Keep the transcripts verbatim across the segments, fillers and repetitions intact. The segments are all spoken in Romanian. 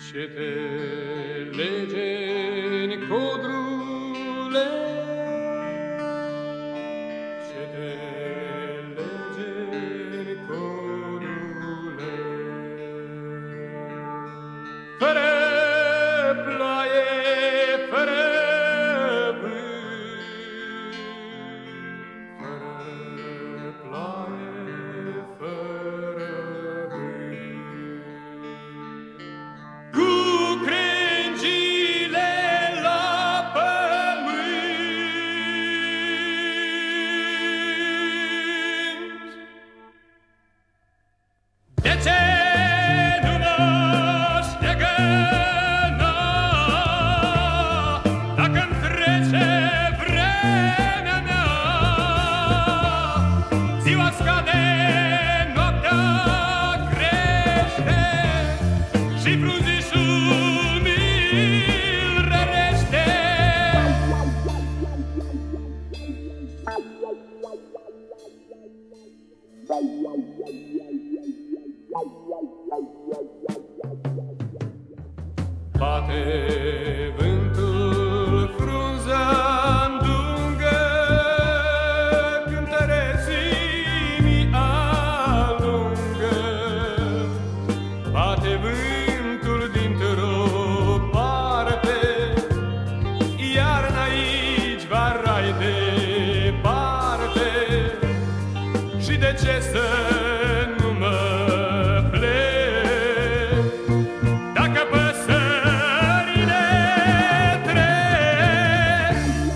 Ce te lege-n codrule, ce te lege-n codrule, fără ploaie, fără vânt, fără ploaie, fără vânt, cu crengile la pământ. De ce nu m-aș legăna dacă-mi trece vremea mea? Ziua scade, noaptea crește și frunzișul mi-l rănește. Bate vântul frunza îndungă, cântăreții mi alungă. Bate vântul dintr-o parte, iarna aici va rai departe. Și de ce să nu mă plec dacă păsările trec?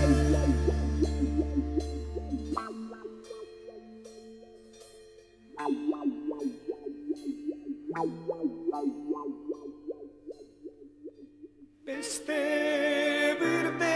Peste vârte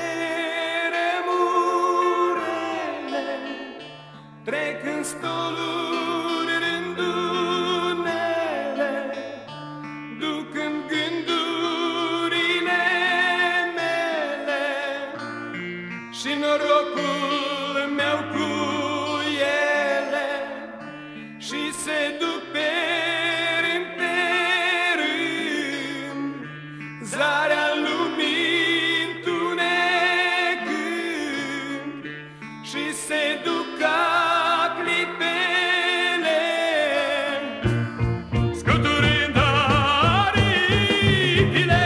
remurele trec în stoluri rândunele, duc în gândurile mele și norocul meu cu ele, și se duc pe rând pe rând, zarea lumii întunecând, și se duc ca clipele, scuturând aripile.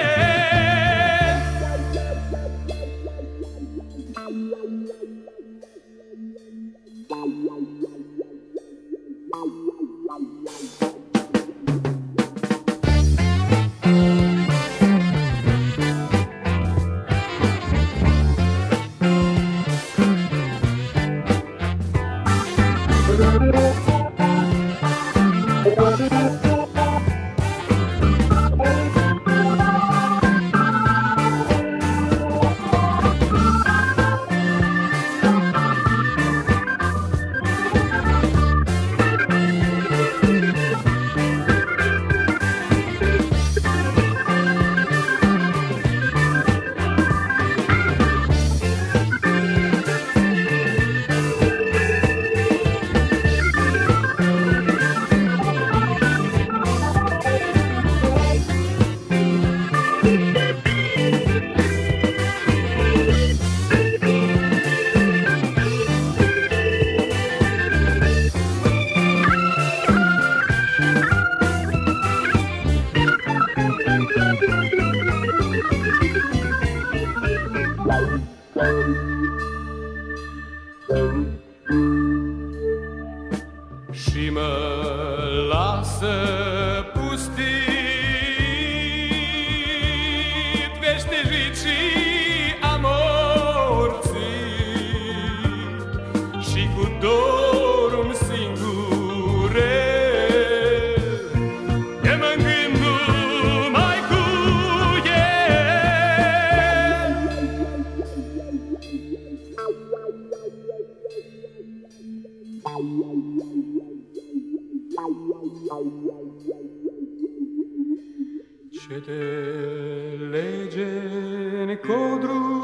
Și mă lasă pustit veștejicii amorții, și cu dorul singurel e mă-ngând numai cu el. Ce te lege-n codru